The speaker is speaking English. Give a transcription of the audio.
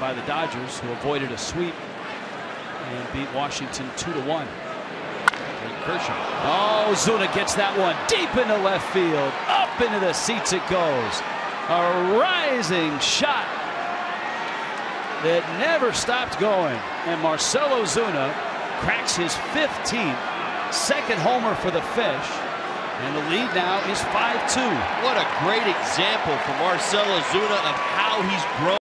by the Dodgers, who avoided a sweep and beat Washington 2-1. Kershaw. Oh, Ozuna gets that one deep into left field. Up into the seats it goes. A rising shot that never stopped going. And Marcell Ozuna cracks his 15th, second homer for the Fish. And the lead now is 5-2. What a great example for Marcell Ozuna of how he's grown.